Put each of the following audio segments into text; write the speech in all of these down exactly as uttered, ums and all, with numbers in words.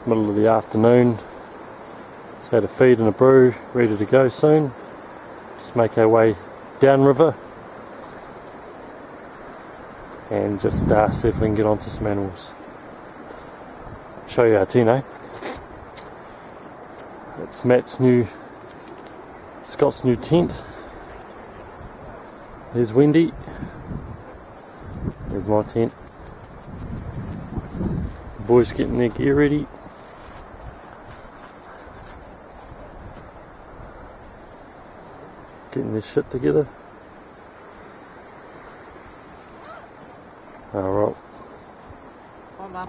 middle of the afternoon. Just had a feed and a brew, ready to go soon. Just make our way downriver and just uh, see if we can get onto some animals. Show you our Tino. It's Matt's new, Scott's new tent. There's Wendy. There's my tent. The boys getting their gear ready. Getting their shit together. Alright. Bye, Mum.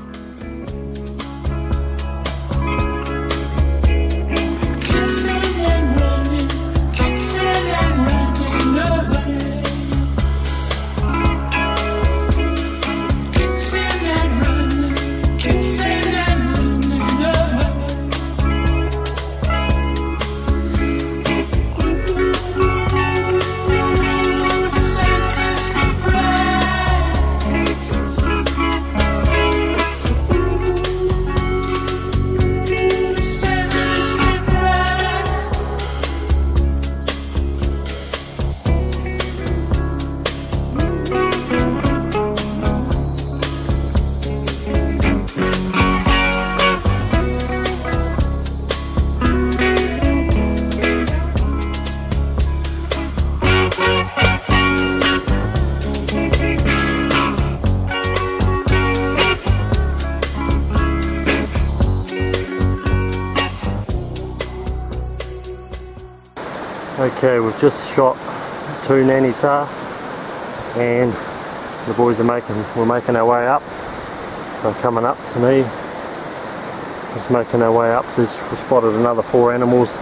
Okay, we've just shot two nanny tar and the boys are making, we're making our way up. They're coming up to me. Just making our way up. There's, we spotted another four animals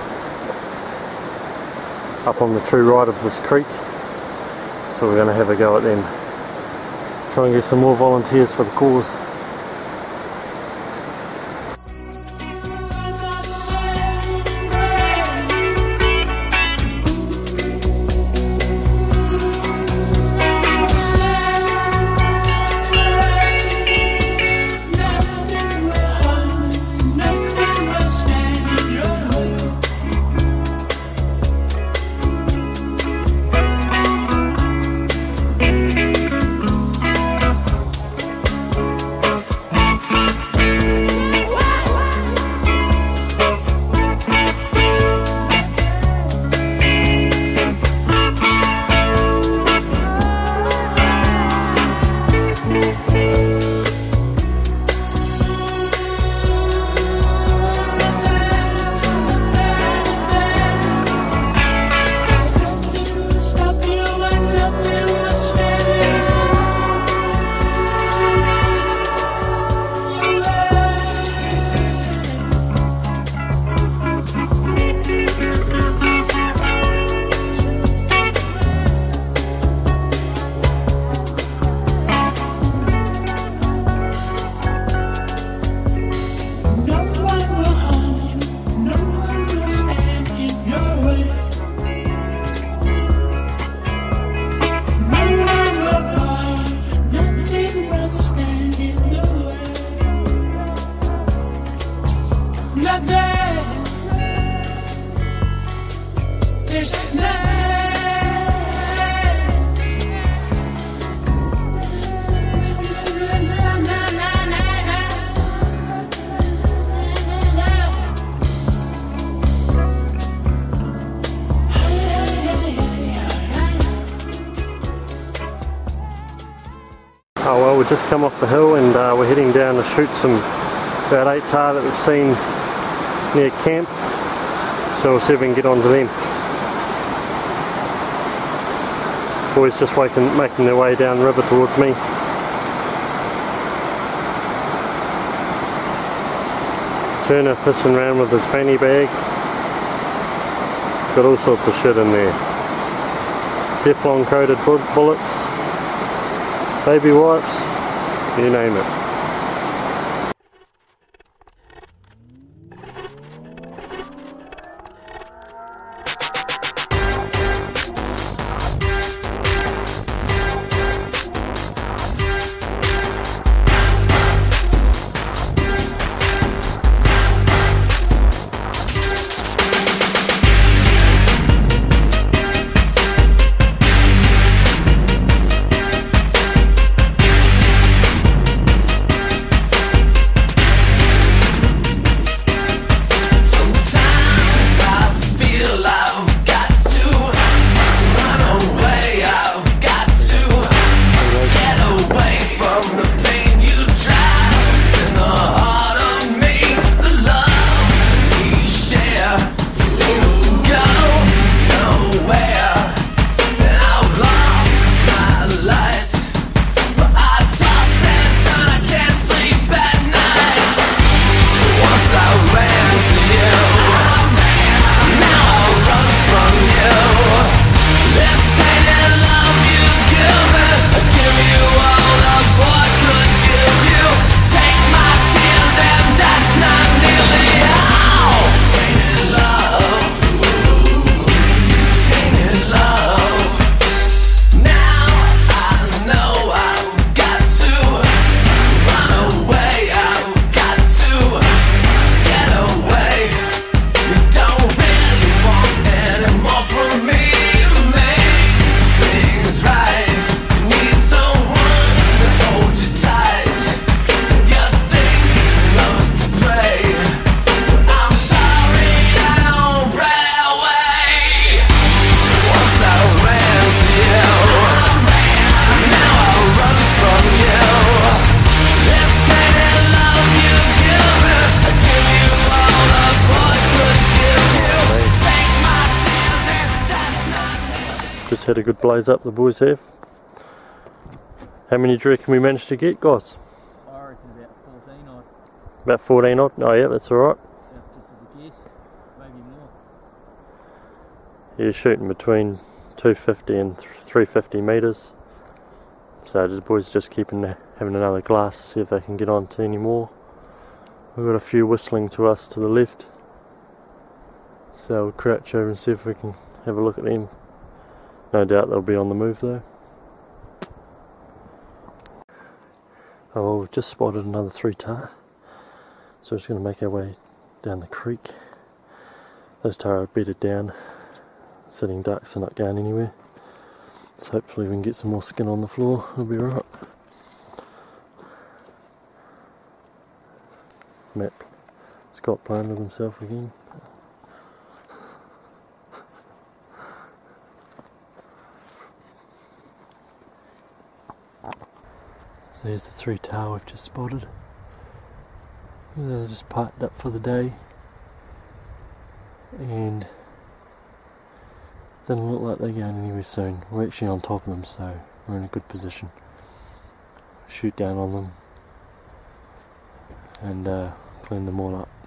up on the true right of this creek. So we're going to have a go at them. Try and get some more volunteers for the cause. Oh well, we've just come off the hill and uh, we're heading down to shoot some about eight tar that we've seen near camp, so we'll see if we can get onto them. Boys just waking, making their way down the river towards me. Turner fishing around with his fanny bag. Got all sorts of shit in there. Teflon coated bullets, baby wipes, you name it. just had a good blaze up, the boys have. How many do you reckon we managed to get, guys? I reckon about fourteen odd. About fourteen odd? Oh yeah, that's alright. Yeah, just as a guess. Maybe more. You're shooting between two fifty and three fifty metres. So the boys just keeping having another glass to see if they can get on to any more. We've got a few whistling to us to the left. So we'll crouch over and see if we can have a look at them. No doubt they'll be on the move though. Oh, we've just spotted another three tar. So we're just going to make our way down the creek. Those tar are bedded down. Sitting ducks are not going anywhere. So hopefully we can get some more skin on the floor, it'll be right. Matt Scott playing with himself again. There's the three tar we've just spotted. They're just parked up for the day. And doesn't look like they're going anywhere soon. We're actually on top of them, so we're in a good position. Shoot down on them and uh, clean them all up.